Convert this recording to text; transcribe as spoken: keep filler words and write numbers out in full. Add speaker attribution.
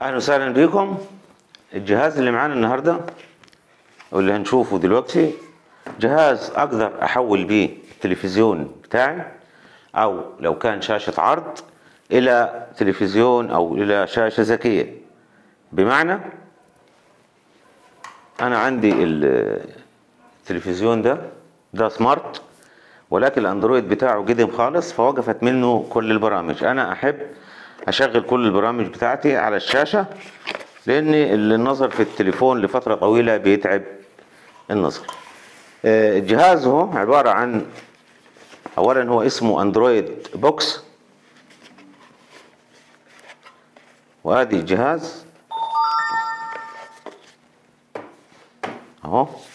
Speaker 1: اهلا وسهلا بكم. الجهاز اللي معانا النهارده واللي هنشوفه دلوقتي جهاز اقدر احول بيه التلفزيون بتاعي، او لو كان شاشة عرض الى تلفزيون او الى شاشة ذكية. بمعنى انا عندي التلفزيون ده ده سمارت، ولكن الاندرويد بتاعه قديم خالص، فوقفت منه كل البرامج. انا احب اشغل كل البرامج بتاعتي على الشاشة، لان النظر في التليفون لفترة طويلة بيتعب النظر. الجهاز هو عبارة عن، اولا هو اسمه اندرويد بوكس، وادي الجهاز اهو.